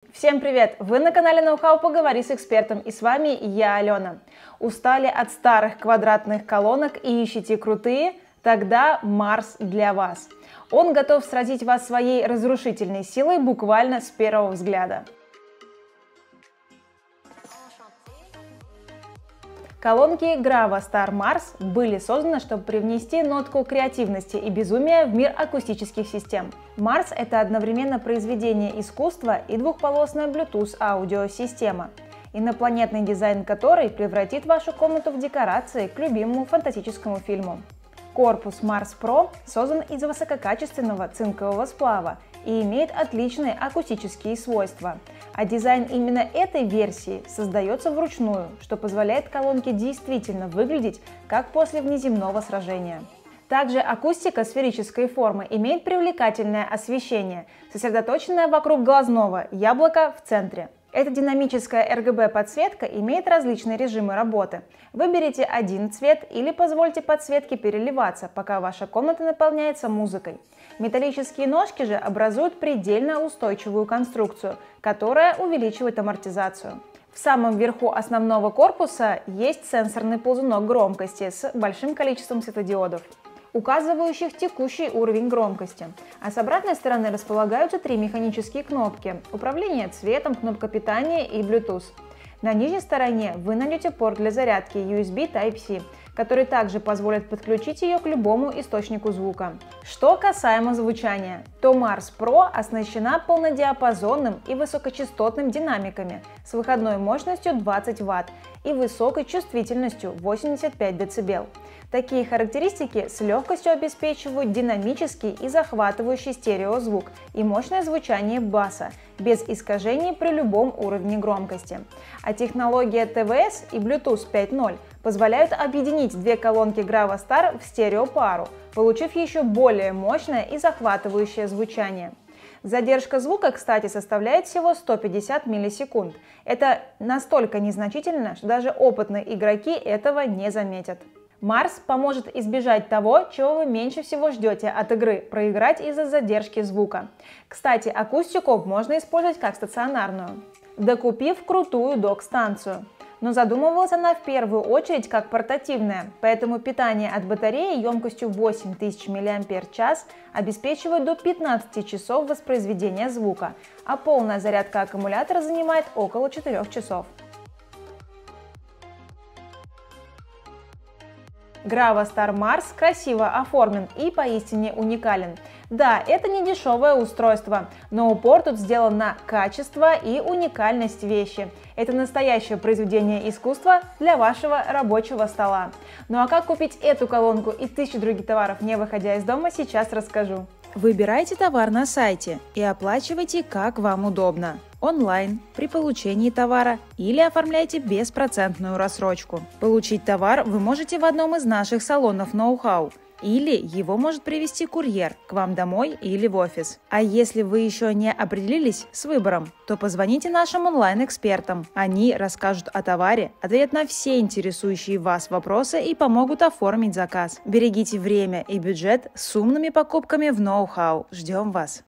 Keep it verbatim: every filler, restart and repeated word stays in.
Всем привет! Вы на канале Ноу-хау Поговори с экспертом, и с вами я, Алена. Устали от старых квадратных колонок и ищете крутые? Тогда Марс для вас. Он готов сразить вас своей разрушительной силой буквально с первого взгляда. Колонки Gravastar Mars были созданы, чтобы привнести нотку креативности и безумия в мир акустических систем. Mars — это одновременно произведение искусства и двухполосная Bluetooth аудиосистема, инопланетный дизайн которой превратит вашу комнату в декорации к любимому фантастическому фильму. Корпус Mars Pro создан из высококачественного цинкового сплава и имеет отличные акустические свойства. А дизайн именно этой версии создается вручную, что позволяет колонке действительно выглядеть как после внеземного сражения. Также акустика сферической формы имеет привлекательное освещение, сосредоточенное вокруг глазного яблока в центре. Эта динамическая эр гэ бэ подсветка имеет различные режимы работы. Выберите один цвет или позвольте подсветке переливаться, пока ваша комната наполняется музыкой. Металлические ножки же образуют предельно устойчивую конструкцию, которая увеличивает амортизацию. В самом верху основного корпуса есть сенсорный ползунок громкости с большим количеством светодиодов, указывающих текущий уровень громкости. А с обратной стороны располагаются три механические кнопки: управление цветом, кнопка питания и Bluetooth. На нижней стороне вы найдете порт для зарядки ю эс би Type-C, который также позволит подключить ее к любому источнику звука. Что касаемо звучания, то Mars Pro оснащена полнодиапазонным и высокочастотным динамиками с выходной мощностью двадцать ватт и высокой чувствительностью восемьдесят пять децибел. Такие характеристики с легкостью обеспечивают динамический и захватывающий стереозвук и мощное звучание баса, без искажений при любом уровне громкости. А технология тэ вэ эс и Bluetooth пять ноль позволяют объединить две колонки Gravastar в стереопару, получив еще более мощное и захватывающее звучание. Задержка звука, кстати, составляет всего сто пятьдесят миллисекунд. Это настолько незначительно, что даже опытные игроки этого не заметят. Марс поможет избежать того, чего вы меньше всего ждете от игры – проиграть из-за задержки звука. Кстати, акустику можно использовать как стационарную, докупив крутую док-станцию. Но задумывалась она в первую очередь как портативная, поэтому питание от батареи емкостью восемь тысяч миллиампер-час обеспечивает до пятнадцати часов воспроизведения звука, а полная зарядка аккумулятора занимает около четырёх часов. Gravastar Mars красиво оформлен и поистине уникален. Да, это не дешевое устройство, но упор тут сделан на качество и уникальность вещи. Это настоящее произведение искусства для вашего рабочего стола. Ну а как купить эту колонку и тысячи других товаров, не выходя из дома, сейчас расскажу. Выбирайте товар на сайте и оплачивайте, как вам удобно. Онлайн, при получении товара или оформляйте беспроцентную рассрочку. Получить товар вы можете в одном из наших салонов Ноу-хау, или его может привезти курьер к вам домой или в офис. А если вы еще не определились с выбором, то позвоните нашим онлайн-экспертам. Они расскажут о товаре, ответят на все интересующие вас вопросы и помогут оформить заказ. Берегите время и бюджет с умными покупками в Ноу-хау. Ждем вас!